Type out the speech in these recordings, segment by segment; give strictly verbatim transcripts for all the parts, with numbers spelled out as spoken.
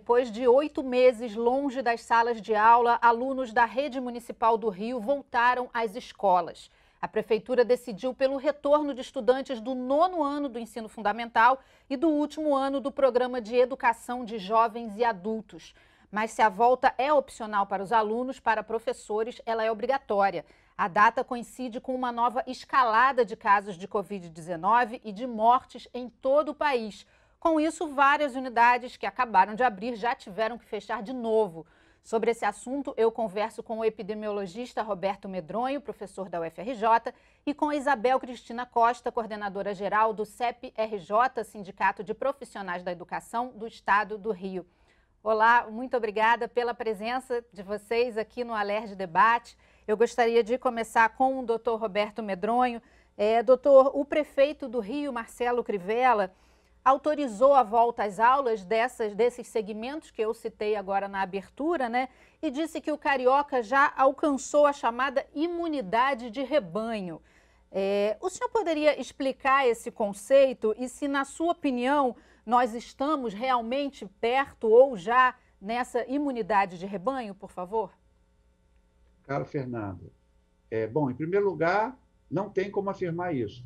Depois de oito meses longe das salas de aula, alunos da Rede Municipal do Rio voltaram às escolas. A Prefeitura decidiu pelo retorno de estudantes do nono ano do ensino fundamental e do último ano do Programa de Educação de Jovens e Adultos. Mas se a volta é opcional para os alunos, para professores, ela é obrigatória. A data coincide com uma nova escalada de casos de covid dezenove e de mortes em todo o país. Com isso, várias unidades que acabaram de abrir já tiveram que fechar de novo. Sobre esse assunto, eu converso com o epidemiologista Roberto Medronho, professor da U F R J, e com a Isabel Cristina Costa, coordenadora-geral do C E P R J, Sindicato de Profissionais da Educação do Estado do Rio. Olá, muito obrigada pela presença de vocês aqui no Alerj Debate. Eu gostaria de começar com o doutor Roberto Medronho. É, doutor, o prefeito do Rio, Marcelo Crivella, autorizou a volta às aulas dessas, desses segmentos que eu citei agora na abertura, né? E disse que o carioca já alcançou a chamada imunidade de rebanho. É, o senhor poderia explicar esse conceito e se, na sua opinião, nós estamos realmente perto ou já nessa imunidade de rebanho, por favor? Caro Fernando, é, bom, em primeiro lugar, não tem como afirmar isso.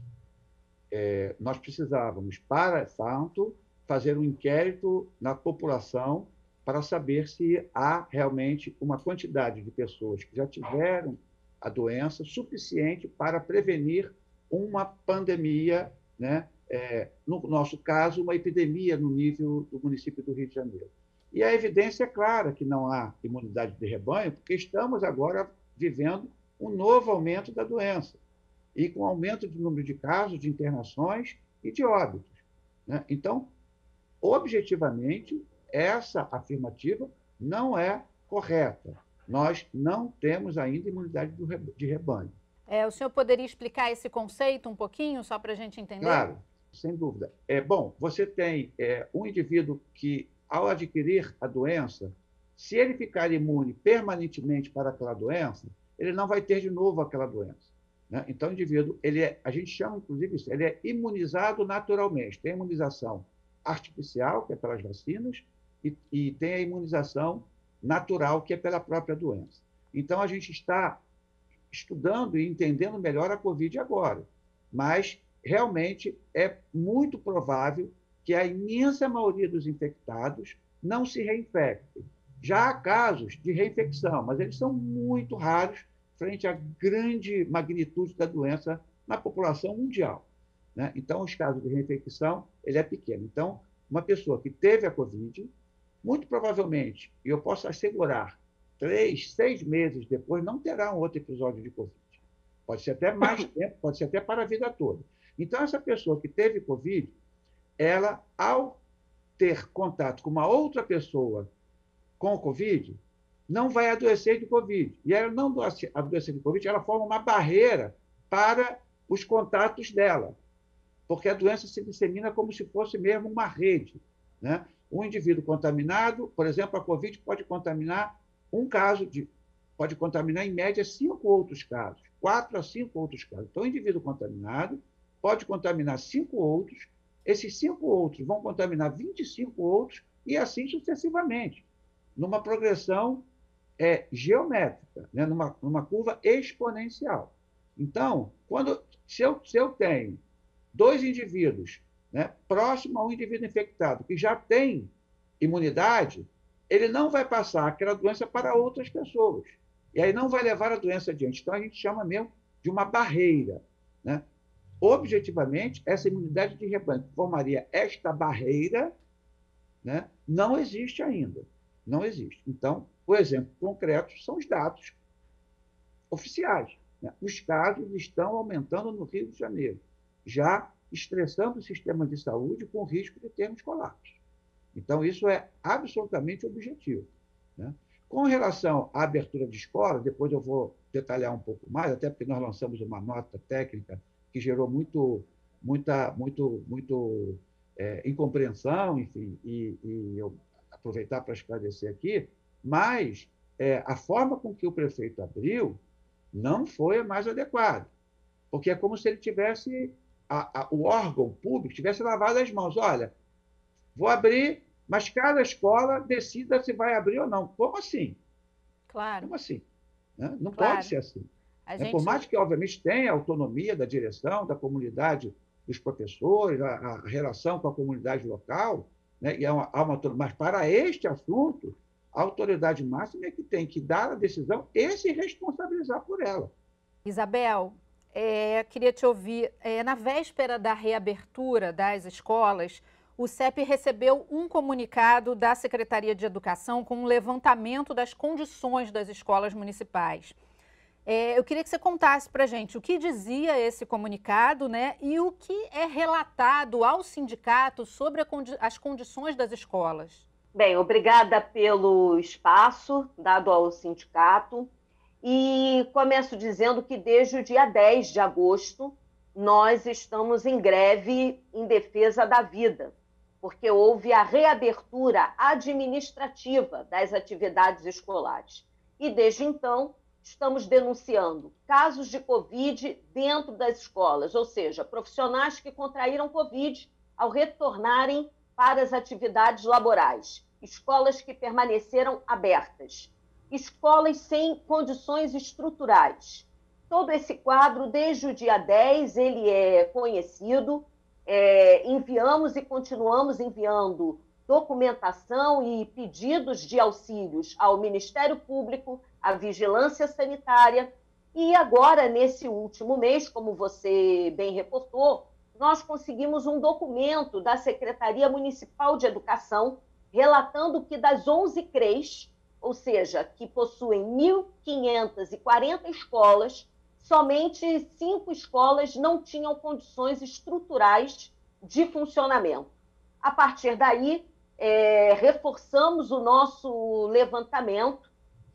É, nós precisávamos, para tanto, fazer um inquérito na população para saber se há realmente uma quantidade de pessoas que já tiveram a doença suficiente para prevenir uma pandemia, né? É, no nosso caso, uma epidemia no nível do município do Rio de Janeiro. E a evidência é clara que não há imunidade de rebanho, porque estamos agora vivendo um novo aumento da doença e com aumento de número de casos, de internações e de óbitos, né? Então, objetivamente, essa afirmativa não é correta. Nós não temos ainda imunidade de rebanho. É, o senhor poderia explicar esse conceito um pouquinho, só para a gente entender? Claro, sem dúvida. É, bom, você tem é, um indivíduo que, ao adquirir a doença, se ele ficar imune permanentemente para aquela doença, ele não vai ter de novo aquela doença, né? Então, o indivíduo, ele é, a gente chama, inclusive, isso, ele é imunizado naturalmente. Tem a imunização artificial, que é pelas vacinas, e, e tem a imunização natural, que é pela própria doença. Então, a gente está estudando e entendendo melhor a Covid agora, mas realmente é muito provável que a imensa maioria dos infectados não se reinfectem. Já há casos de reinfecção, mas eles são muito raros frente à grande magnitude da doença na população mundial, né? Então, os casos de reinfecção, ele é pequeno. Então, uma pessoa que teve a Covid, muito provavelmente, e eu posso assegurar, três, seis meses depois, não terá um outro episódio de Covid. Pode ser até mais tempo, pode ser até para a vida toda. Então, essa pessoa que teve Covid, ela, ao ter contato com uma outra pessoa com Covid, não vai adoecer de Covid. E ela não adoecer de Covid, ela forma uma barreira para os contatos dela, porque a doença se dissemina como se fosse mesmo uma rede, né? Um indivíduo contaminado, por exemplo, a Covid pode contaminar um caso, de, pode contaminar em média cinco outros casos, quatro a cinco outros casos. Então, o indivíduo contaminado pode contaminar cinco outros, esses cinco outros vão contaminar vinte e cinco outros e assim sucessivamente, numa progressão é, geométrica, né? numa, numa curva exponencial. Então, quando, se, eu, se eu tenho dois indivíduos, né, próximo a um indivíduo infectado que já tem imunidade, ele não vai passar aquela doença para outras pessoas. E aí não vai levar a doença adiante. Então, a gente chama mesmo de uma barreira, né? Objetivamente, essa imunidade de rebanho que formaria esta barreira, né, não existe ainda. Não existe. Então, o exemplo concreto são os dados oficiais, né? Os casos estão aumentando no Rio de Janeiro, já estressando o sistema de saúde com o risco de termos colapso. Então, isso é absolutamente objetivo, né? Com relação à abertura de escola, depois eu vou detalhar um pouco mais, até porque nós lançamos uma nota técnica que gerou muito, muita, muito, muito é, incompreensão, enfim, e, e eu aproveitar para esclarecer aqui, mas é, a forma com que o prefeito abriu não foi a mais adequada, porque é como se ele tivesse, a, a, o órgão público tivesse lavado as mãos. Olha, vou abrir, mas cada escola decida se vai abrir ou não. Como assim? Claro, Como assim? Né? Não pode claro. ser assim. A Né? Por gente, mais que, obviamente, tenha a autonomia da direção, da comunidade, dos professores, a, a relação com a comunidade local, né? E há uma, há uma, mas para este assunto, a autoridade máxima é que tem que dar a decisão e se responsabilizar por ela. Isabel, é, queria te ouvir. É, na véspera da reabertura das escolas, o C E P recebeu um comunicado da Secretaria de Educação com um levantamento das condições das escolas municipais. É, eu queria que você contasse para a gente o que dizia esse comunicado, né, e o que é relatado ao sindicato sobre condi as condições das escolas. Bem, obrigada pelo espaço dado ao sindicato. E começo dizendo que desde o dia dez de agosto nós estamos em greve em defesa da vida, porque houve a reabertura administrativa das atividades escolares. E desde então estamos denunciando casos de Covid dentro das escolas, ou seja, profissionais que contraíram Covid ao retornarem para as atividades laborais, escolas que permaneceram abertas, escolas sem condições estruturais. Todo esse quadro, desde o dia dez, ele é conhecido, é, enviamos e continuamos enviando documentação e pedidos de auxílios ao Ministério Público, à Vigilância Sanitária, e agora, nesse último mês, como você bem reportou, nós conseguimos um documento da Secretaria Municipal de Educação relatando que das onze C R E Is, ou seja, que possuem mil quinhentas e quarenta escolas, somente cinco escolas não tinham condições estruturais de funcionamento. A partir daí, é, reforçamos o nosso levantamento,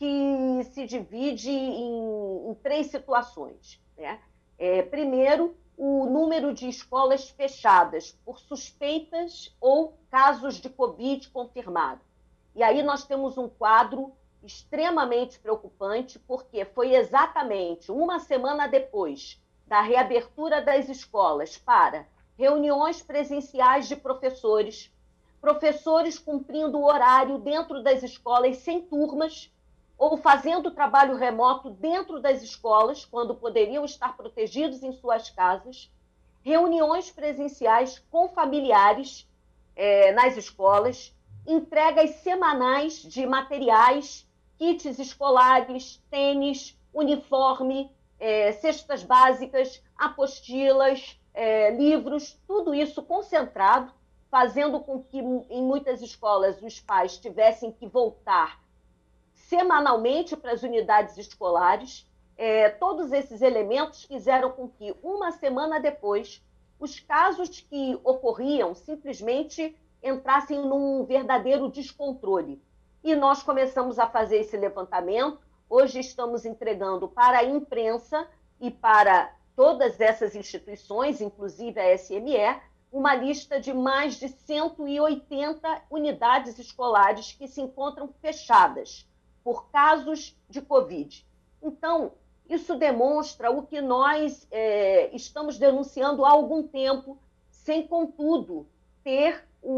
que se divide em, em três situações. Né? É, primeiro, o número de escolas fechadas por suspeitas ou casos de Covid confirmado. E aí nós temos um quadro extremamente preocupante, porque foi exatamente uma semana depois da reabertura das escolas para reuniões presenciais de professores, professores cumprindo o horário dentro das escolas sem turmas, ou fazendo trabalho remoto dentro das escolas, quando poderiam estar protegidos em suas casas, reuniões presenciais com familiares eh, nas escolas, entregas semanais de materiais, kits escolares, tênis, uniforme, eh, cestas básicas, apostilas, eh, livros, tudo isso concentrado, fazendo com que em muitas escolas os pais tivessem que voltar semanalmente para as unidades escolares. É, todos esses elementos fizeram com que, uma semana depois, os casos que ocorriam simplesmente entrassem num verdadeiro descontrole. E nós começamos a fazer esse levantamento. Hoje estamos entregando para a imprensa e para todas essas instituições, inclusive a S M E, uma lista de mais de cento e oitenta unidades escolares que se encontram fechadas por casos de Covid. Então, isso demonstra o que nós é, estamos denunciando há algum tempo, sem, contudo, ter o,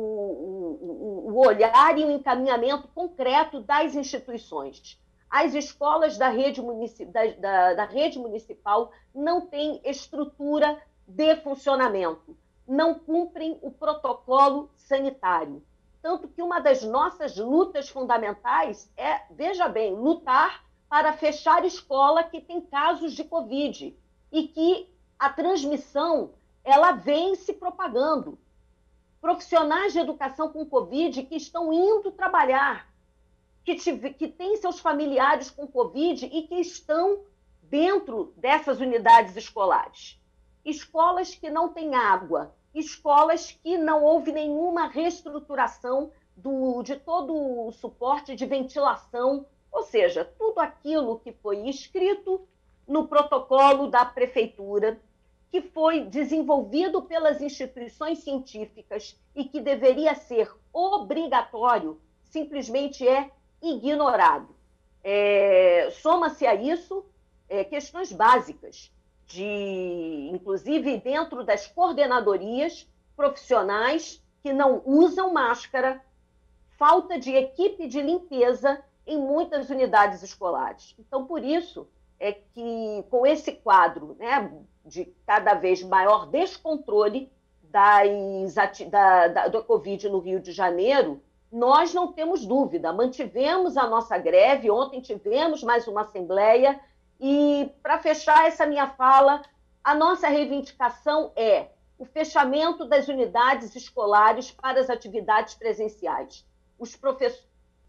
o, o olhar e o encaminhamento concreto das instituições. As escolas da rede, munici da, da, da rede municipal não têm estrutura de funcionamento, não cumprem o protocolo sanitário. Tanto que uma das nossas lutas fundamentais é, veja bem, lutar para fechar escola que tem casos de Covid e que a transmissão ela vem se propagando. Profissionais de educação com Covid que estão indo trabalhar, que, tive, que têm seus familiares com Covid e que estão dentro dessas unidades escolares. Escolas que não têm água, escolas que não houve nenhuma reestruturação do, de todo o suporte de ventilação, ou seja, tudo aquilo que foi escrito no protocolo da prefeitura, que foi desenvolvido pelas instituições científicas e que deveria ser obrigatório, simplesmente é ignorado. É, soma-se a isso é, questões básicas, de, inclusive dentro das coordenadorias profissionais, que não usam máscara, falta de equipe de limpeza em muitas unidades escolares. Então, por isso é que, com esse quadro, né, de cada vez maior descontrole das, da, da, do Covid no Rio de Janeiro, nós não temos dúvida, mantivemos a nossa greve, ontem tivemos mais uma assembleia, e, para fechar essa minha fala, a nossa reivindicação é o fechamento das unidades escolares para as atividades presenciais. Os professores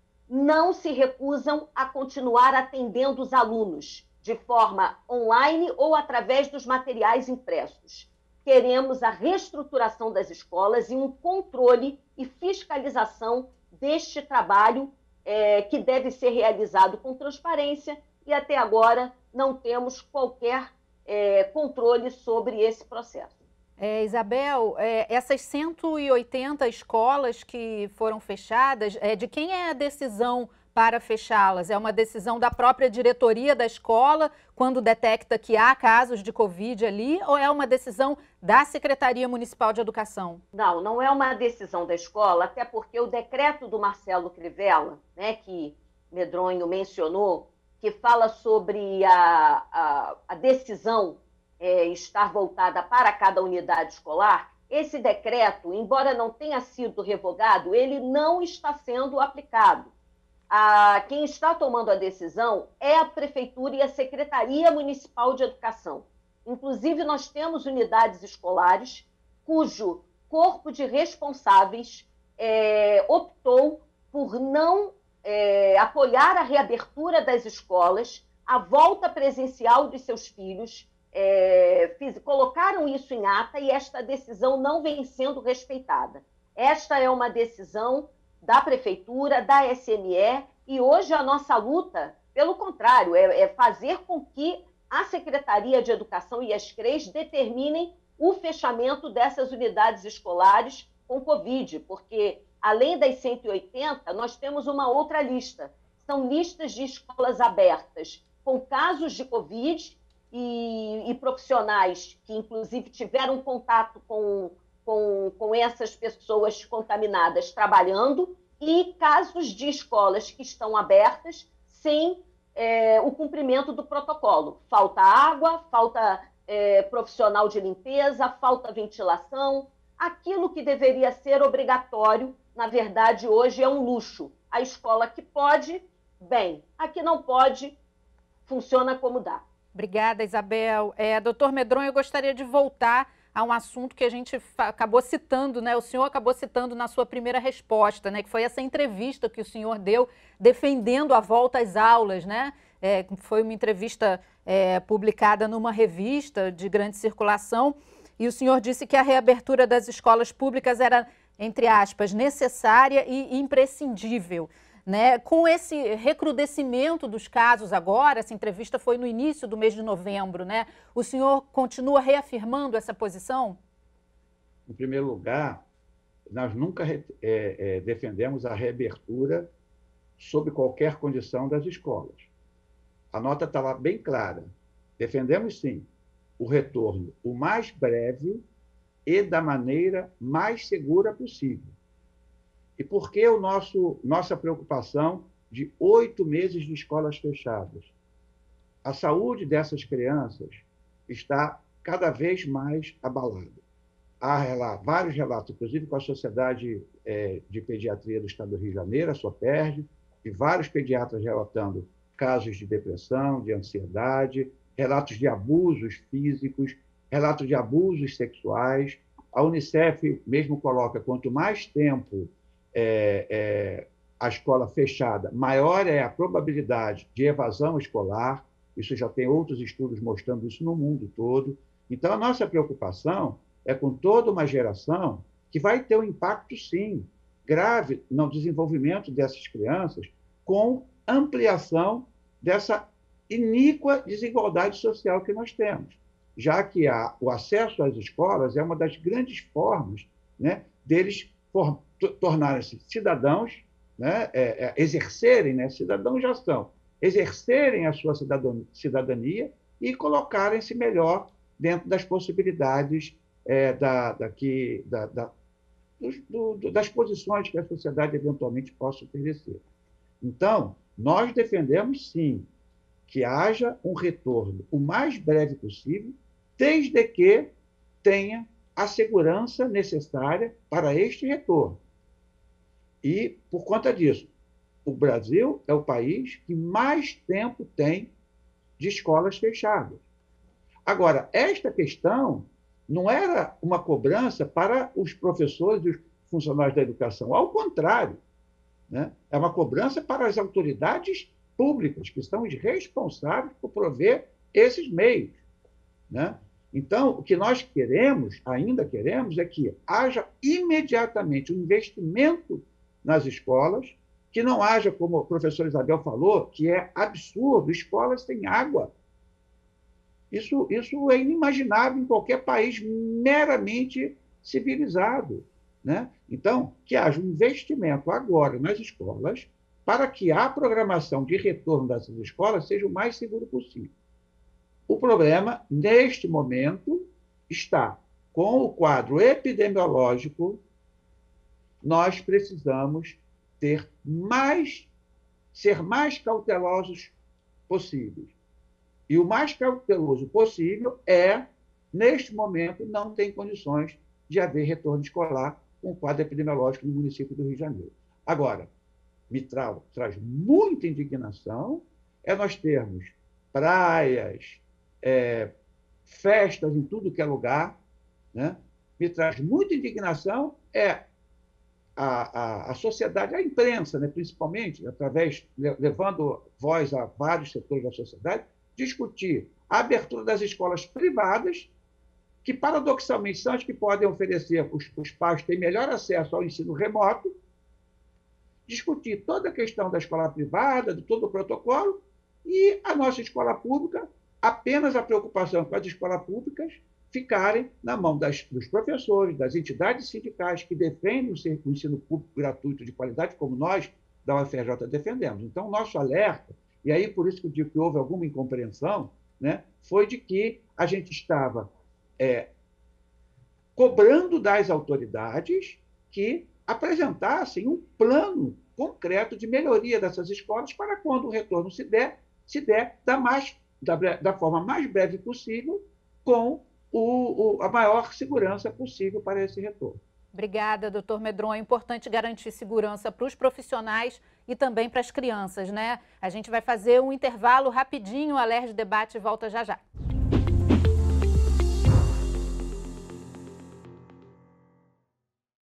não se recusam a continuar atendendo os alunos de forma online ou através dos materiais impressos. Queremos a reestruturação das escolas e um controle e fiscalização deste trabalho é, que deve ser realizado com transparência, e até agora não temos qualquer é, controle sobre esse processo. É, Isabel, é, essas cento e oitenta escolas que foram fechadas, é, de quem é a decisão para fechá-las? É uma decisão da própria diretoria da escola, quando detecta que há casos de Covid ali, ou é uma decisão da Secretaria Municipal de Educação? Não, não é uma decisão da escola, até porque o decreto do Marcelo Crivella, né, que Medronho mencionou, que fala sobre a, a, a decisão é, estar voltada para cada unidade escolar, esse decreto, embora não tenha sido revogado, ele não está sendo aplicado. A, quem está tomando a decisão é a Prefeitura e a Secretaria Municipal de Educação. Inclusive, nós temos unidades escolares cujo corpo de responsáveis é, optou por não é, apoiar a reabertura das escolas, a volta presencial de seus filhos, é, fiz, colocaram isso em ata e esta decisão não vem sendo respeitada. Esta é uma decisão da Prefeitura, da S M E, e hoje a nossa luta, pelo contrário, é, é fazer com que a Secretaria de Educação e as C R E S determinem o fechamento dessas unidades escolares com Covid, porque, além das cento e oitenta, nós temos uma outra lista. São listas de escolas abertas com casos de Covid e, e profissionais que, inclusive, tiveram contato com, com, com essas pessoas contaminadas trabalhando, e casos de escolas que estão abertas sem é, o cumprimento do protocolo. Falta água, falta é, profissional de limpeza, falta ventilação. Aquilo que deveria ser obrigatório, na verdade, hoje é um luxo. A escola que pode, bem. A que não pode, funciona como dá. Obrigada, Isabel. É, doutor Medronho, eu gostaria de voltar a um assunto que a gente acabou citando, né? O senhor acabou citando na sua primeira resposta, né? Que foi essa entrevista que o senhor deu defendendo a volta às aulas, né? É, foi uma entrevista é, publicada numa revista de grande circulação, e o senhor disse que a reabertura das escolas públicas era, entre aspas, necessária e imprescindível, né? Com esse recrudescimento dos casos agora, essa entrevista foi no início do mês de novembro, né? O senhor continua reafirmando essa posição? Em primeiro lugar, nós nunca é, é, defendemos a reabertura sob qualquer condição das escolas. A nota estava bem clara. Defendemos, sim, o retorno o mais breve e da maneira mais segura possível. E por que o nosso, nossa preocupação de oito meses de escolas fechadas? A saúde dessas crianças está cada vez mais abalada. Há relatos, vários relatos, inclusive com a Sociedade é, de Pediatria do Estado do Rio de Janeiro, a SOPERJ, e vários pediatras relatando casos de depressão, de ansiedade, relatos de abusos físicos, relatos de abusos sexuais. A Unicef mesmo coloca, quanto mais tempo É, é, a escola fechada, maior é a probabilidade de evasão escolar. Isso já tem outros estudos mostrando isso no mundo todo. Então, a nossa preocupação é com toda uma geração que vai ter um impacto, sim, grave no desenvolvimento dessas crianças, com ampliação dessa iníqua desigualdade social que nós temos, já que a, o acesso às escolas é uma das grandes formas, né, deles for, tornarem-se cidadãos, né, é, é, exercerem, né, cidadãos já são, exercerem a sua cidadania e colocarem-se melhor dentro das possibilidades é, da, da, que, da, da, do, do, das posições que a sociedade eventualmente possa oferecer. Então, nós defendemos, sim, que haja um retorno o mais breve possível, desde que tenha a segurança necessária para este retorno. E, por conta disso, o Brasil é o país que mais tempo tem de escolas fechadas. Agora, esta questão não era uma cobrança para os professores e os funcionários da educação, ao contrário, né? É uma cobrança para as autoridades públicas, que são os responsáveis por prover esses meios, né? Então, o que nós queremos, ainda queremos, é que haja imediatamente um investimento nas escolas, que não haja, como o professor Isabel falou, que é absurdo, escolas sem água. Isso, isso é inimaginável em qualquer país meramente civilizado, né? Então, que haja um investimento agora nas escolas para que a programação de retorno dessas escolas seja o mais seguro possível. O problema, neste momento, está com o quadro epidemiológico. Nós precisamos ter mais, ser mais cautelosos possíveis. E o mais cauteloso possível é, neste momento, não tem condições de haver retorno escolar com o quadro epidemiológico no município do Rio de Janeiro. Agora, me tra traz muita indignação é nós termos praias, é, festas em tudo que é lugar, né? Me traz muita indignação é a, a, a sociedade, a imprensa, né, principalmente, através, levando voz a vários setores da sociedade, discutir a abertura das escolas privadas, que, paradoxalmente, são as que podem oferecer, os, os pais têm melhor acesso ao ensino remoto, discutir toda a questão da escola privada, de todo o protocolo, e a nossa escola pública, apenas a preocupação com as escolas públicas ficarem na mão das, dos professores, das entidades sindicais que defendem o ensino público gratuito de qualidade, como nós, da U F R J, defendemos. Então, o nosso alerta, e aí por isso que eu digo que houve alguma incompreensão, né, foi de que a gente estava é, cobrando das autoridades que apresentassem um plano concreto de melhoria dessas escolas para quando o retorno se der, se der da, mais, da, da forma mais breve possível, com o, o, a maior segurança possível para esse retorno. Obrigada, doutor Medron. É importante garantir segurança para os profissionais e também para as crianças, né? A gente vai fazer um intervalo rapidinho, o Alerj Debate volta já já.